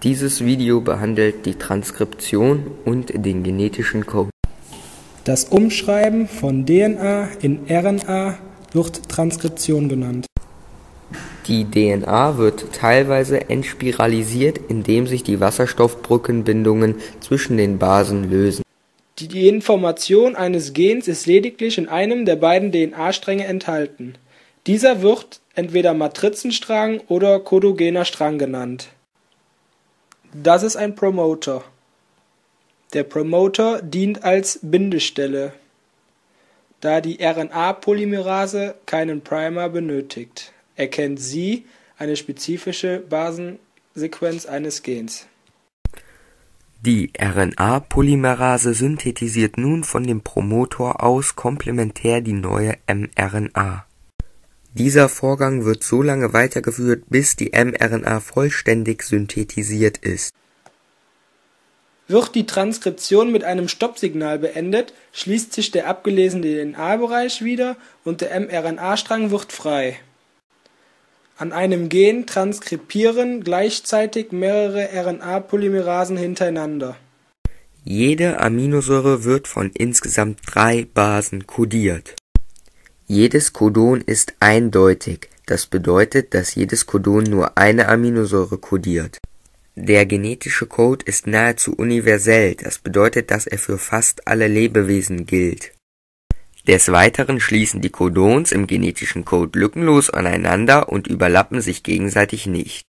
Dieses Video behandelt die Transkription und den genetischen Code. Das Umschreiben von DNA in RNA wird Transkription genannt. Die DNA wird teilweise entspiralisiert, indem sich die Wasserstoffbrückenbindungen zwischen den Basen lösen. Die Information eines Gens ist lediglich in einem der beiden DNA-Stränge enthalten. Dieser wird entweder Matrizenstrang oder kodogener Strang genannt. Das ist ein Promoter. Der Promoter dient als Bindestelle, da die RNA-Polymerase keinen Primer benötigt. Erkennt sie eine spezifische Basensequenz eines Gens. Die RNA-Polymerase synthetisiert nun von dem Promoter aus komplementär die neue mRNA. Dieser Vorgang wird so lange weitergeführt, bis die mRNA vollständig synthetisiert ist. Wird die Transkription mit einem Stoppsignal beendet, schließt sich der abgelesene DNA-Bereich wieder und der mRNA-Strang wird frei. An einem Gen transkribieren gleichzeitig mehrere RNA-Polymerasen hintereinander. Jede Aminosäure wird von insgesamt 3 Basen kodiert. Jedes Codon ist eindeutig, das bedeutet, dass jedes Codon nur eine Aminosäure kodiert. Der genetische Code ist nahezu universell, das bedeutet, dass er für fast alle Lebewesen gilt. Des Weiteren schließen die Codons im genetischen Code lückenlos aneinander und überlappen sich gegenseitig nicht.